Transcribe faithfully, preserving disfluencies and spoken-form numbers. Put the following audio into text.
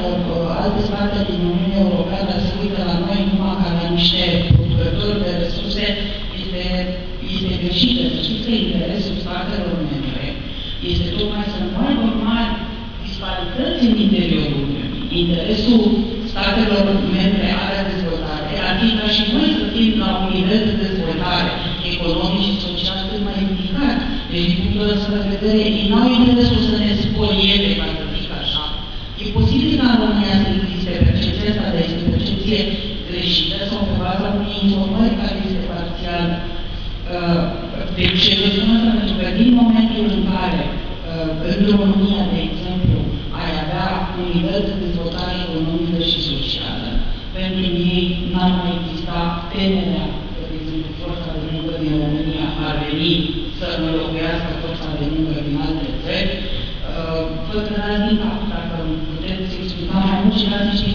alte state din Uniunea Europeană se uită la noi numai ca la niște producători de resurse, este, este greșită. Să știți că interesul statelor membre este tocmai să nu aibă mari disparități în interiorul Uniunii. Interesul statelor membre ale dezvoltare ar fi ca și noi să fim la un nivel de dezvoltare economic și social cât mai ridicat. Deci, din punctul ăsta de vedere, ei n-au interesul să ne spolieze, ca să zic așa. E posibil ca în România să existe percepția asta, dar este percepție greșită sau pe baza unei informări care este parțial. Uh, deci, eu spun asta pentru că din momentul în care uh, în România, de exemplu, ai avea un nivel de dezvoltare economică și socială, pentru ei n-ar mai exista temerea că, de exemplu, forța de muncă din România ar veni să înlocuiască forța de muncă din alte țări. Vă gândați din cap, dacă puteți explica mai mult și dați niște